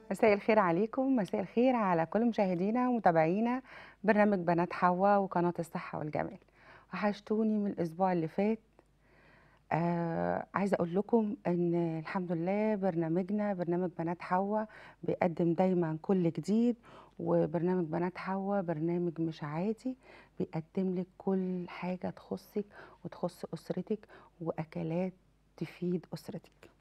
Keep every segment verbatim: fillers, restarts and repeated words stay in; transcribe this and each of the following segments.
مساء الخير عليكم، مساء الخير على كل مشاهدينا ومتابعينا برنامج بنات حوا وقناة الصحة والجمال. وحشتوني من الأسبوع اللي فات. آه عايزة أقول لكم إن الحمد لله برنامجنا برنامج بنات حوا بيقدم دايما كل جديد، وبرنامج بنات حوا برنامج مش عادي، بيقدم لك كل حاجة تخصك وتخص أسرتك وأكلات تفيد أسرتك.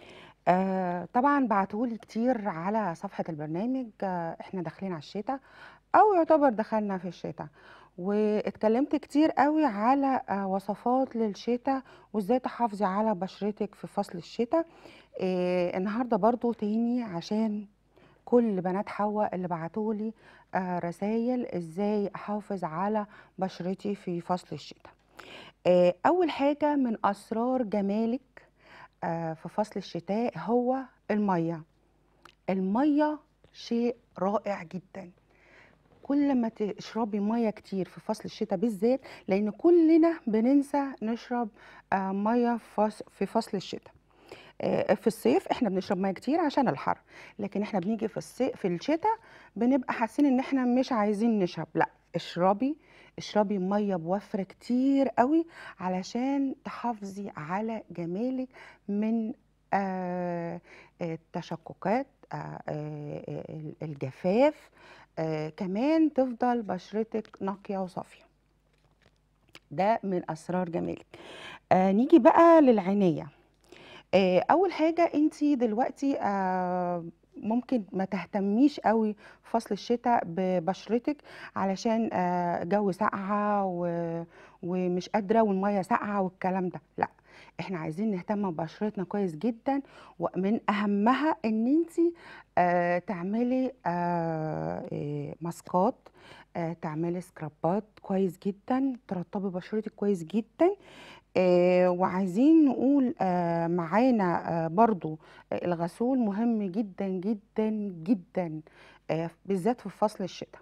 آه طبعا بعتولي كتير على صفحة البرنامج، آه احنا داخلين على الشتاء او يعتبر دخلنا في الشتاء، واتكلمت كتير قوي على آه وصفات للشتاء وازاي تحافظي على بشرتك في فصل الشتاء. آه النهاردة برضو تاني عشان كل بنات حوا اللي بعتولي آه رسايل ازاي احافظ على بشرتي في فصل الشتاء. آه اول حاجة من اسرار جمالك آه، في فصل الشتاء هو المية. المية شيء رائع جدا. كل ما تشربي مية كتير في فصل الشتاء بالذات، لأن كلنا بننسى نشرب آه، مية في فص- في فصل الشتاء. آه، في الصيف احنا بنشرب ميه كتير عشان الحر، لكن احنا بنيجي في الصيف في الشتاء بنبقى حاسين ان احنا مش عايزين نشرب. لا، اشربي اشربي ميه بوفر كتير قوي علشان تحافظي على جمالك من آه، آه، التشققات، آه، آه، آه، الجفاف. آه، كمان تفضل بشرتك نقية وصافية. ده من أسرار جمالك. آه، نيجي بقى للعناية. آه، اول حاجه انت دلوقتي آه، ممكن ما تهتميش قوي في فصل الشتاء ببشرتك علشان آه، جو ساقعه و- ومش قادره والميه ساقعه والكلام ده. لا، احنا عايزين نهتم ببشرتنا كويس جدا، ومن اهمها ان انت آه، تعملي آه، آه، ماسكات، آه، تعملي سكرابات كويس جدا، ترطبي بشرتك كويس جدا. آه وعايزين نقول آه معانا آه برضو آه الغسول مهم جدا جدا جدا، آه بالذات في فصل الشتاء.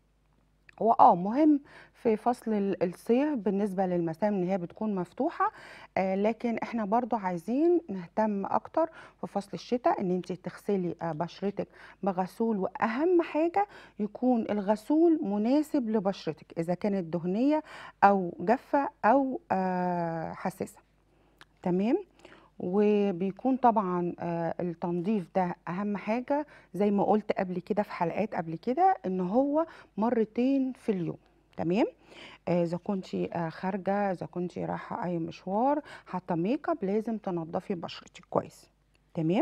هو اه مهم في فصل ال- الصيف بالنسبة للمسام ان هي بتكون مفتوحة، آه لكن احنا برضو عايزين نهتم اكتر في فصل الشتاء ان انت تغسلي آه بشرتك بغسول، واهم حاجة يكون الغسول مناسب لبشرتك اذا كانت دهنية او جافة او آه حساسة. تمام. وبيكون طبعا آه، التنظيف ده اهم حاجة، زي ما قلت قبل كده في حلقات قبل كده ان هو مرتين في اليوم. تمام. آه، اذا كنتي آه، خارجة، اذا كنتي رايحة اي مشوار حاطة ميك اب، لازم تنظفي بشرتك كويس. تمام.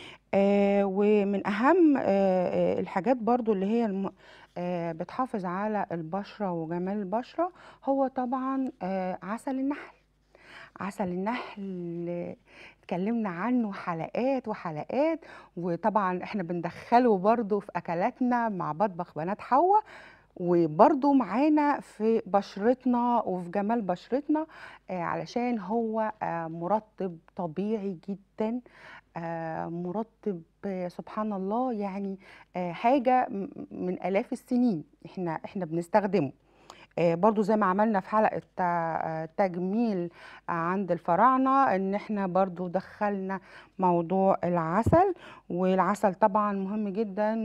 آه ومن اهم آه آه، الحاجات برضو اللي هي الم... آه بتحافظ على البشرة وجمال البشرة هو طبعا آه عسل النحل. عسل النحل اتكلمنا عنه حلقات وحلقات، وطبعا احنا بندخله برضو في اكلاتنا مع مطبخ بنات حوا، وبرضو معانا في بشرتنا وفي جمال بشرتنا. آه علشان هو آه مرطب طبيعي جدا، آه مرطب آه سبحان الله، يعني آه حاجة م- من آلاف السنين احنا احنا بنستخدمه. آه، برضو زي ما عملنا في حلقة آه، تجميل آه، عند الفراعنة، ان احنا برضو دخلنا موضوع العسل. والعسل طبعا مهم جدا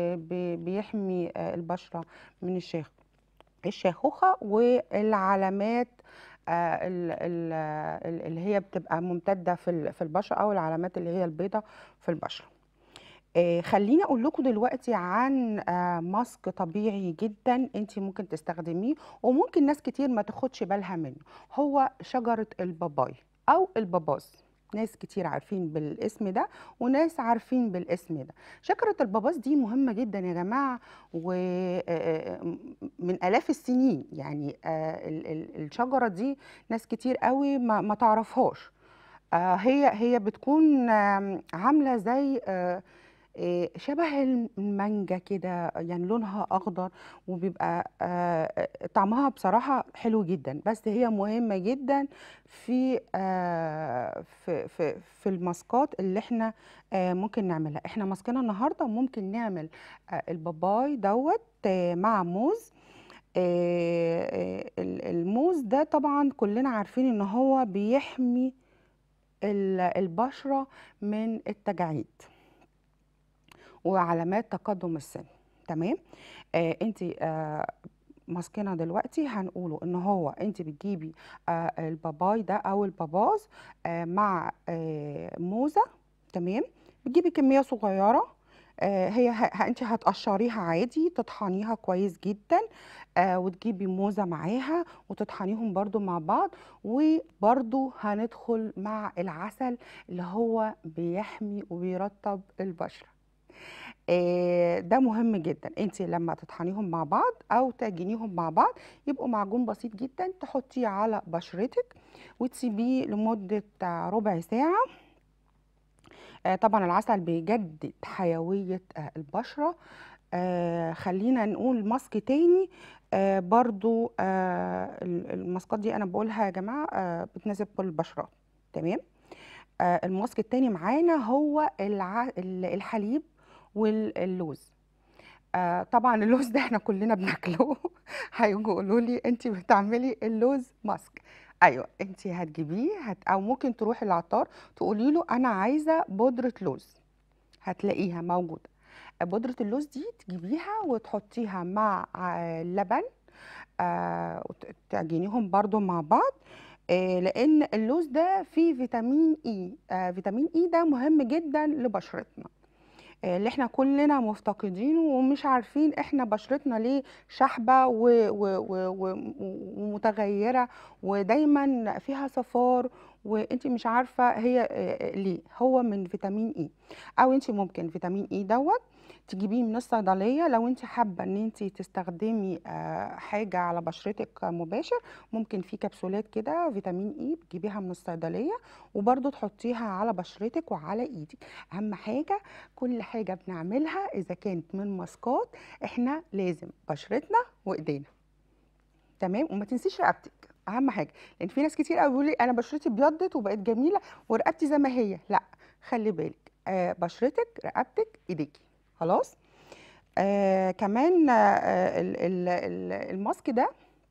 وبيحمي البشرة من الشيخ الشيخوخة والعلامات آه، ال- ال- ال- اللي هي بتبقى ممتدة في ال- في البشرة، او العلامات اللي هي البيضة في البشرة. آه، خليني اقول لكم دلوقتي عن آه، ماسك طبيعي جدا انت ممكن تستخدميه، وممكن ناس كتير ما تاخدش بالها منه. هو شجرة الباباي او الباباز. ناس كتير عارفين بالاسم ده وناس عارفين بالاسم ده. شجرة الباباز دي مهمة جدا يا جماعة، ومن آلاف السنين. يعني آه، ال- ال- الشجرة دي ناس كتير قوي ما ما تعرفهاش. آه، هي هي بتكون آم، عاملة زي آه، آه، شبه المانجا كده، يعني لونها اخضر، وبيبقى آه، طعمها بصراحة حلو جدا. بس هي مهمة جدا في آه، في في في الماسكات اللي احنا آه، ممكن نعملها. احنا ماسكنا النهارده ممكن نعمل آه، الباباي دوت آه، مع موز. آه، آه، ال- الموز ده طبعا كلنا عارفين ان هو بيحمي ال- البشرة من التجاعيد، وعلامات تقدم السن. تمام. آه انت آه ماسكنا دلوقتي هنقوله ان هو انت بتجيبي آه الباباي ده او الباباز آه مع آه موزه. تمام. بتجيبي كميه صغيره. آه هي ه- انت هتقشريها عادي، تطحنيها كويس جدا. آه وتجيبي موزه معاها وتطحنيهم برضو مع بعض. وبرضو هندخل مع العسل اللي هو بيحمي وبيرطب البشره. آه، ده مهم جدا. انت لما تطحنيهم مع بعض او تعجنيهم مع بعض يبقوا معجون بسيط جدا، تحطيه على بشرتك وتسيبيه لمدة آه، ربع ساعة. آه، طبعا العسل بيجدد حيوية آه، البشرة. آه، خلينا نقول ماسك تاني. آه، برضو آه، ال- الماسكات دي انا بقولها يا جماعة آه، بتناسب كل البشرات. تمام. آه، الماسك التاني معانا هو الع- ال- الحليب واللوز. آه طبعا اللوز ده احنا كلنا بناكله. هيجوا يقولوا لي انت بتعملي اللوز ماسك. ايوه، انت هتجيبيه هت... او ممكن تروحي العطار تقولي له انا عايزه بودره لوز، هتلاقيها موجوده. بودره اللوز دي تجيبيها وتحطيها مع آه، لبن. آه وت- تعجنيهم برضو مع بعض. آه لان اللوز ده فيه فيتامين اي. آه فيتامين اي ده مهم جدا لبشرتنا، آه، اللي احنا كلنا مفتقدينه ومش عارفين احنا بشرتنا ليه شحبة و- و- و- و- ومتغيرة ودايما فيها صفار، وانت مش عارفة هي آه، ليه. هو من فيتامين اي. او انت ممكن فيتامين اي دوت تجيبيه من الصيدلية. لو انت حابة ان انت تستخدمي آه، حاجة على بشرتك مباشر، ممكن في كبسولات كده فيتامين اي بتجيبيها من الصيدلية وبرضو تحطيها على بشرتك وعلى ايدك. اهم حاجة كل حاجة بنعملها إذا كانت من ماسكات إحنا لازم بشرتنا وإيدينا. تمام. وما تنسيش رقبتك، أهم حاجة. لأن في ناس كتير قوي بيقولوا لي أنا بشرتي ابيضت وبقت جميلة ورقبتي زي ما هي. لا، خلي بالك. آه بشرتك، رقبتك، إيديكي. خلاص. آه كمان آه ال- ال- ال- الماسك ده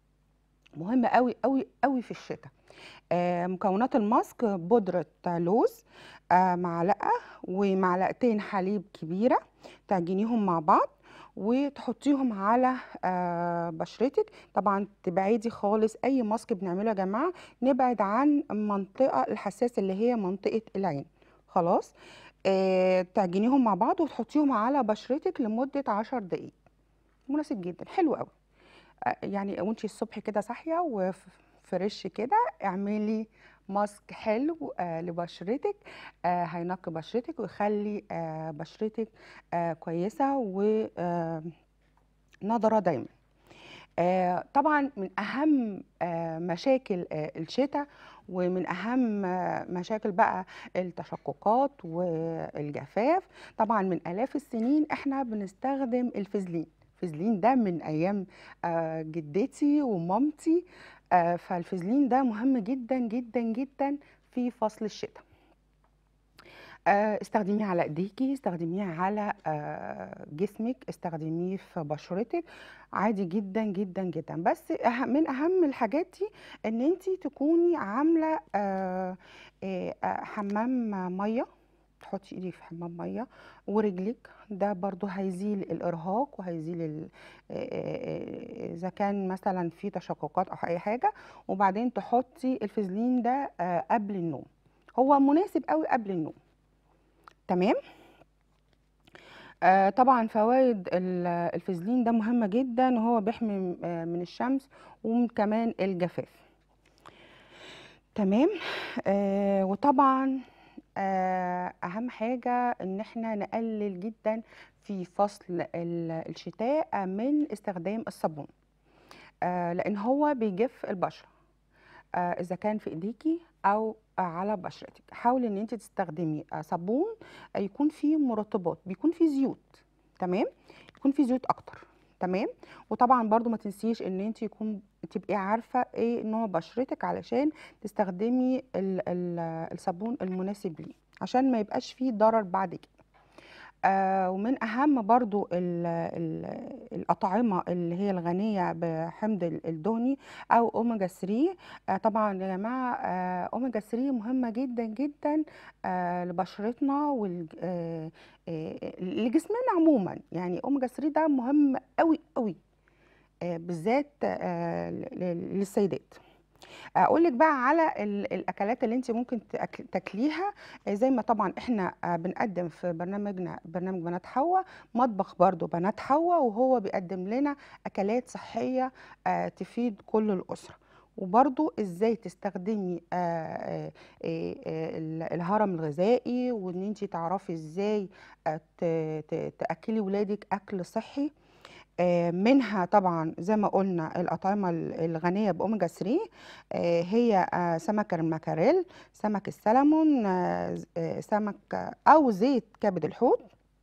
مهم قوي قوي قوي في الشتاء. آه، مكونات الماسك: بودرة لوز، آه، معلقة ومعلقتين حليب كبيرة، تعجنيهم مع بعض وتحطيهم على آه، بشرتك. طبعا تبعدي خالص اي ماسك بنعمله يا جماعة، نبعد عن المنطقة الحساسة اللي هي منطقة العين. خلاص. آه، تعجنيهم مع بعض وتحطيهم على بشرتك لمدة عشر دقايق. مناسب جدا، حلو قوي. آه، يعني وانتي الصبح كده صاحية وفريش كده، اعملي ماسك حلو آه لبشرتك. آه هينقي بشرتك ويخلي آه بشرتك آه كويسة ونضرة دايما. آه طبعا من أهم آه مشاكل آه الشتاء، ومن أهم آه مشاكل بقى التشققات والجفاف. طبعا من آلاف السنين احنا بنستخدم الفازلين. الفازلين ده من أيام آه جدتي ومامتي. آه فالفازلين ده مهم جدا جدا جدا في فصل الشتاء. آه، استخدميه على ايديكي، استخدميه على آه، جسمك، استخدميه في بشرتك، عادي جدا جدا جدا. بس أه- من اهم الحاجات دي ان انت تكوني عامله آه، آه، آه، حمام ميه. تحطي ايدك في حمام ميه ورجلك، ده برضو هيزيل الارهاق وهيزيل ال- آه، آه، آه، اذا كان مثلا في تشققات او اي حاجه. وبعدين تحطي الفازلين ده آه، قبل النوم. هو مناسب قوي قبل النوم. تمام. آه طبعا فوائد ال- الفازلين ده مهمة جدا، وهو بيحمي آه من الشمس ومن كمان الجفاف. تمام. آه وطبعا آه اهم حاجة ان احنا نقلل جدا في فصل ال- الشتاء من استخدام الصابون. آه لان هو بيجف البشرة. آه، اذا كان في ايديكي او آه، على بشرتك، حاولي ان انت تستخدمي آه، صابون آه، يكون فيه مرطبات، بيكون فيه زيوت. تمام. يكون فيه زيوت اكتر. تمام. وطبعا برضو ما تنسيش ان انت يكون تبقي عارفه ايه نوع بشرتك علشان تستخدمي ال ال الصابون المناسب ليه، عشان ما يبقاش فيه ضرر بعد كده. آآ ومن أهم برضه ال ال الأطعمة اللي هي الغنية بحمض ال الدهني أو أوميجا ثري. آآ طبعًا يا جماعة آآ أوميجا ثري مهمة جدًا، جدًا آآ لبشرتنا ولج آآ آآ لجسمنا عمومًا. يعني أوميجا ثري ده مهم أوي، أوي، آآ بالذات آآ ل ل للسيدات. أقول لِك بقى على ال الأكلات اللي أنتِ ممكن تأك تاكليها. آآ زي ما طبعًا إحنا آآ بنقدّم في برنامجنا برنامج بنات حوا، مطبخ برضه بنات حوا، وهو بيقدّم لنا أكلات صحية آآ تفيد كل الأسرة. وبرضه إزاي تستخدمي آآ آآ ال الهرم الغذائي، وإن أنتِ تعرفي إزاي آآ ت ت تأكّلي ولادِك أكل صحّي. آآ منها طبعًا زي ما قُلنا الأطعمة ال الغنية بأوميجا ثري. آآ هي آآ سمك المكاريل، سمك السلمون، آه، ز آآ سمك أو زيت كبد الحوت،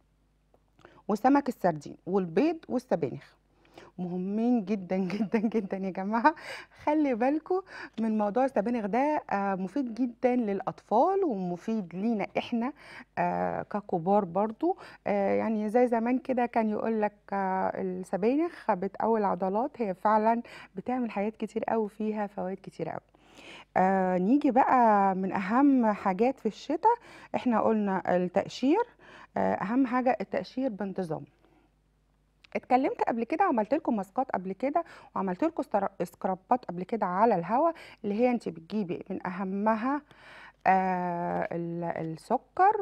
وسمك السردين، والبيض والسبانخ. مهمين جدًا، جدًا، جدًا يا جماعة. خلّي بالكم من موضوع السبانخ ده. آآ مفيد جدًا للأطفال ومفيد لينا إحنا آآ ككبار برضه. آآ يعني زي زمان كده كان يقول لك السبانخ بتقوي العضلات، هي فعلًا بتعمل حاجات كتير أوي، فيها فوايد كتيرة أوي. آآ نيجي بقى من أهم حاجات في الشتا، إحنا قُلنا التقشير. آآ أهم حاجة التقشير بانتظام. اتكلمت قبل كده، عملت لكم ماسكات قبل كده، وعملت لكم استر اسكرابات قبل كده على الهوا، اللي هي أنتِ بتجيبي من أهمها آآ ال السكر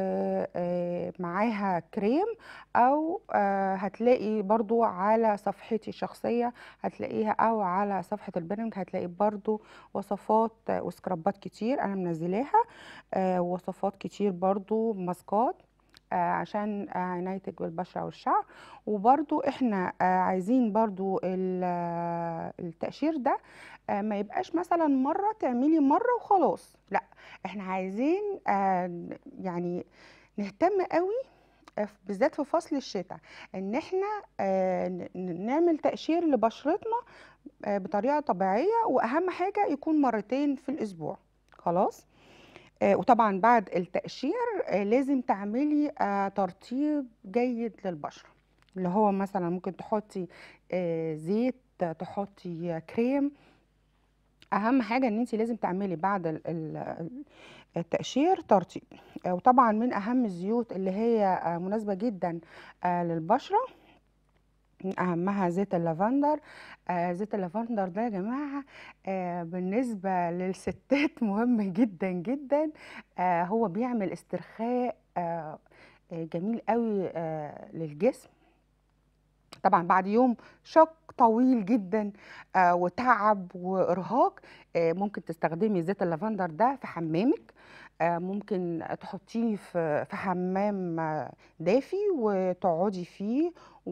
ومعاها كريم، أو آآ هتلاقي برضه على صفحتي الشخصية هتلاقيها، أو على صفحة البرنامج هتلاقي برضه وصفات آه، وسكرابات كتير أنا منزلاها. آآ ووصفات كتير برضه ماسكات آآ عشان آآ عنايتِك بالبشرة والشعر. وبرضه إحنا آآ عايزين برضه ال آه، التقشير ده آآ ما يبقاش مثلًا مرّة تعملي مرّة وخلاص، لأ، إحنا عايزين آآ ن يعني نهتم أوي ف بالذات في فصل الشتا، إن إحنا آآ ن ن نعمل تقشير لبشرتنا آآ بطريقة طبيعية، وأهم حاجة يكون مرتين في الأسبوع، خلاص؟ آآ وطبعًا بعد التقشير آآ لازم تعملي آآ ترطيب جيد للبشرة، اللي هو مثلًا ممكن تحطي آآ زيت، تحطي كريم. أهم حاجة إن أنتِ لازم تعملي بعد ال ال ال التقشير ترطيب. آآ وطبعًا من أهم الزيوت اللي هي آآ مناسبة جدًا آآ للبشرة، من أهمها زيت اللافندر. آآ زيت اللافندر ده يا جماعة آآ بالنسبة للستات مهم جدًا، جدًا. آآ هو بيعمل استرخاء آآ جميل أوي آآ للجسم. طبعًا بعد يوم شاق طويل جدًا آآ وتعب وإرهاق، آآ ممكن تستخدمي زيت اللافندر ده في حمامِك. آآ ممكن تحطيه في في حمام آه، دافي وتقعدي فيه،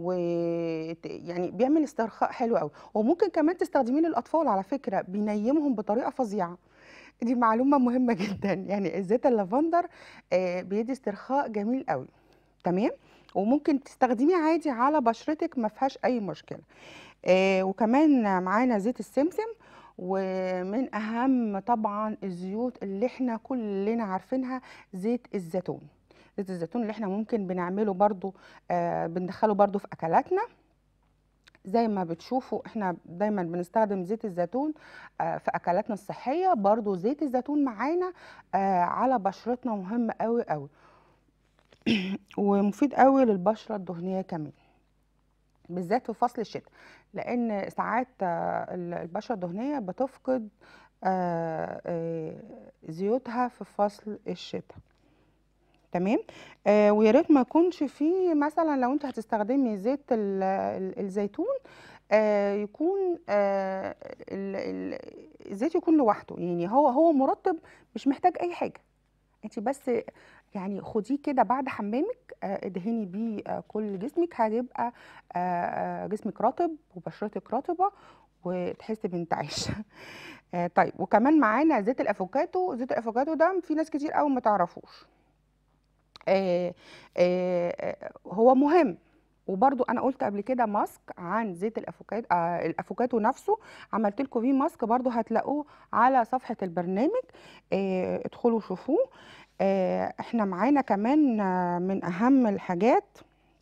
وت يعني بيعمل استرخاء حلو أوي. وممكن كمان تستخدميه للأطفال على فكرة، بينيمهم بطريقة فظيعة. دي معلومة مهمة جدًا. يعني زيت اللافندر آآ بيدّي استرخاء جميل أوي. تمام؟ وممكن تستخدميه عادي على بشرتِك ما فيهاش أي مشكلة. آآ وكمان معانا زيت السمسم. ومن أهم طبعًا الزيوت اللي إحنا كلنا عارفينها زيت الزيتون. زيت الزيتون اللي إحنا ممكن بنعمله برضه آآ بندخّله برضه في أكلاتنا. زي ما بتشوفوا إحنا دايمًا بنستخدم زيت الزيتون آآ في أكلاتنا الصحية، برضه زيت الزيتون معانا آآ على بشرتنا مهم أوي، أوي. ومفيد أوي للبشرة الدهنية كمان، بالذات في فصل الشتا، لإن ساعات آه، ال البشرة الدهنية بتفقد آآ آآ زيوتها في فصل الشتا. تمام. آآ ويا ريت ما يكونش في مثلًا لو أنتِ هتستخدمي زيت ال ال الزيتون آآ يكون آآ ال ال الزيت يكون لوحده. يعني هو هو مُرطِّب مش محتاج أي حاجة. أنتِ بس يعني خديه كده بعد حمامِك، آآ ادهني بيه آآ كل جسمِك، هيبقى آآ جسمِك رطب وبشرتِك رطبة وتحسي بانتعاش. آآ طيب، وكمان معانا زيت الأفوكادو. زيت الأفوكادو ده في ناس كتير أوي ما تعرفوش. آآ آآ هو مهم. وبرضه أنا قُلت قبل كده ماسك عن زيت الأفوكاد آآ الأفوكادو نفسه، عملت لكم بيه ماسك برضه هتلاقوه على صفحة البرنامج. آآ ادخلوا شوفوه. آه، احنا معانا كمان آه، من اهم الحاجات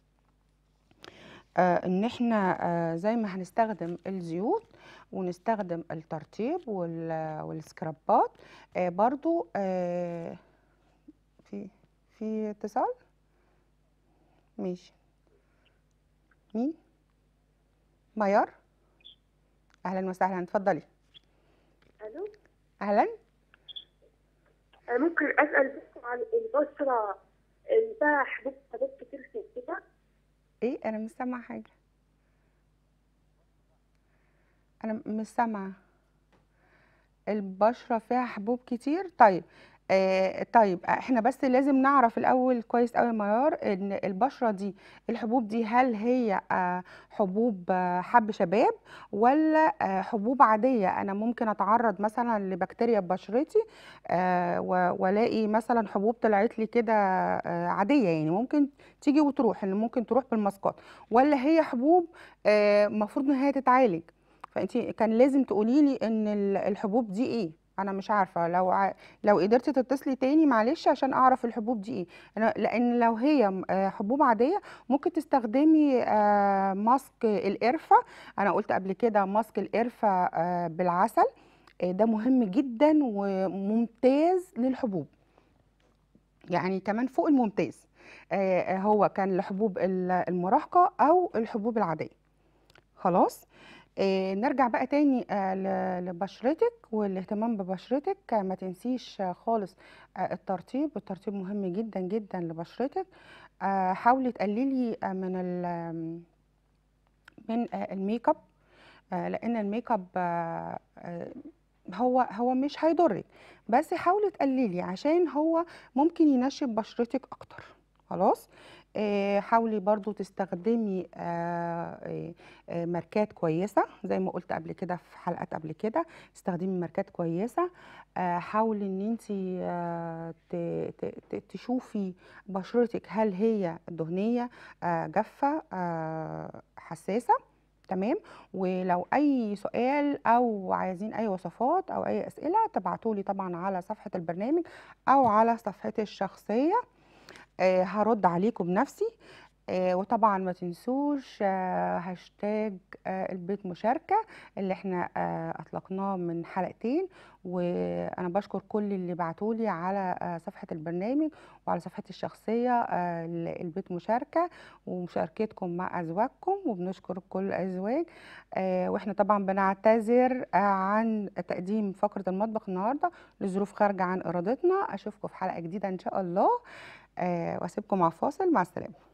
آه، ان احنا آه، زي ما هنستخدم الزيوت ونستخدم الترطيب وال- والسكرابات. آه، برضو آه، في في اتصال. ماشي. مين؟ ميار. اهلا وسهلا، اتفضلي. الو. اهلا. أنا ممكن اسال بس عن البشره اللي فيها حبوب حبوب كتير في كده؟ ايه، انا مش سامعه حاجه. انا مش سامعه. البشرة فيها حبوب كتير؟ طيب. آه طيب، احنا بس لازم نعرف الاول كويس قوي يا ميار ان البشرة دي، الحبوب دي هل هي آه حبوب آه حب شباب، ولا آه حبوب عادية؟ انا ممكن اتعرض مثلا لبكتيريا ببشرتي آه و- والاقي مثلا حبوب طلعت لي كده آه عادية، يعني ممكن تيجي وتروح، اللي ممكن تروح بالماسكات، ولا هي حبوب المفروض ان هي تتعالج؟ فانت كان لازم تقولي لي ان ال- الحبوب دي ايه. انا مش عارفه، لو ع... لو قدرتي تتصلي تاني معلش عشان اعرف الحبوب دي ايه. أنا... لان لو هي م- آه، حبوب عاديه ممكن تستخدمي آه، ماسك القرفه. انا قلت قبل كده ماسك القرفه آه، بالعسل. آه، ده مهم جدا وممتاز للحبوب، يعني كمان فوق الممتاز. آه، آه، هو كان لحبوب ال- المراهقه او الحبوب العاديه. خلاص. آه، نرجع بقى تاني آه، ل- لبشرتك والاهتمام ببشرتك. آه، ما تنسيش آه، خالص آه، الترطيب. الترطيب مهم جدا جدا لبشرتك. آه، حاولي تقللي آه، من ال- من آه، الميك اب. آه، لان الميك اب آه، آه، هو هو مش هيضرك، بس حاولي تقللي عشان هو ممكن ينشف بشرتك اكتر. خلاص. آه، حاولي برضو تستخدمي آه، آه، آه، ماركات كويسة زي ما قلت قبل كده في حلقات قبل كده. استخدمي ماركات كويسة. آه، حاولي ان انتي آه، ت- ت- ت- تشوفي بشرتك هل هي دهنية آه، جافة آه، حساسة. تمام. ولو اي سؤال او عايزين اي وصفات او اي اسئله تبعتولي طبعا على صفحه البرنامج او على صفحتي الشخصيه. آه، هرد عليكم بنفسي. آه، وطبعا ما تنسوش آه، هاشتاج آه، البيت مشاركة اللي احنا آه، اطلقناه من حلقتين. وانا بشكر كل اللي بعتولي على آه، صفحة البرنامج وعلى صفحتي الشخصية آه، البيت مشاركة، ومشاركتكم مع ازواجكم، وبنشكر كل الازواج. آه، واحنا طبعا بنعتذر آه، عن تقديم فقرة المطبخ النهاردة لظروف خارجة عن ارادتنا. اشوفكم في حلقة جديدة ان شاء الله. آه، واسيبكم مع فاصل. مع السلامة.